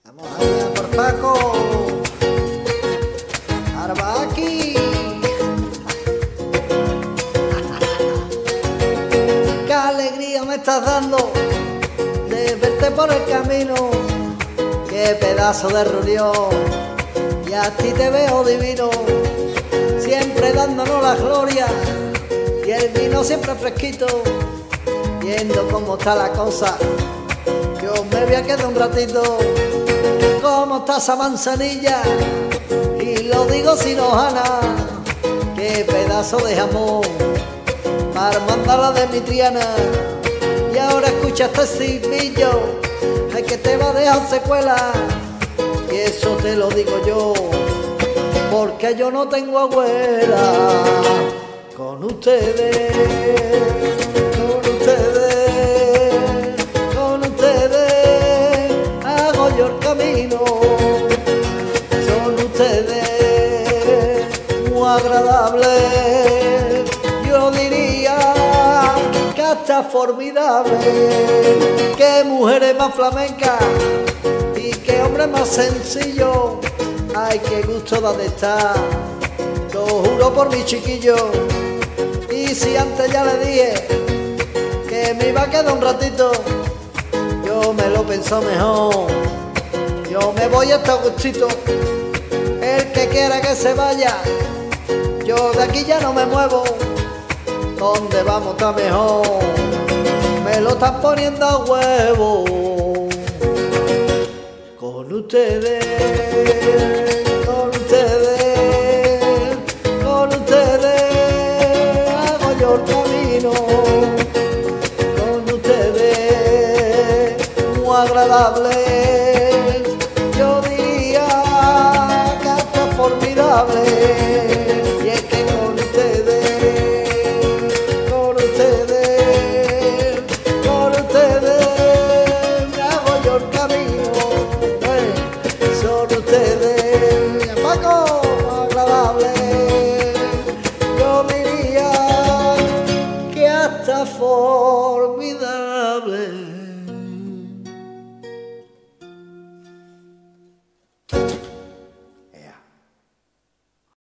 Vamos allá por Paco. Arbaqui. Qué alegría me estás dando de verte por el camino. Qué pedazo de rulión. Y a ti te veo divino. Siempre dándonos la gloria. Y el vino siempre fresquito. Viendo cómo está la cosa. Yo me voy a quedar un ratito. ¿Cómo está esa manzanilla? Y lo digo sin hojana. Qué pedazo de jamón para mandarla de mi Triana. Y ahora escucha este silbillo, ay, que te va a dejar secuela. Y eso te lo digo yo, porque yo no tengo abuela. Con ustedes, con ustedes, con ustedes hago yo el camino. Son ustedes muy agradables, yo diría que hasta formidable. Qué mujeres más flamencas y qué hombre más sencillo. Ay, qué gusto da de estar, lo juro por mi chiquillo. Y si antes ya le dije que me iba a quedar un ratito, yo me lo pensó mejor. Yo me voy hasta gustito. El que quiera que se vaya, yo de aquí ya no me muevo. ¿Dónde vamos está mejor? Me lo están poniendo a huevo. Con ustedes, con ustedes, con ustedes hago yo el camino. Con ustedes muy agradable, yo diría que hasta formidable. Y es que con ustedes, con ustedes, con ustedes me hago yo el camino. Son ustedes, Paco, agradables, yo diría que hasta formidable.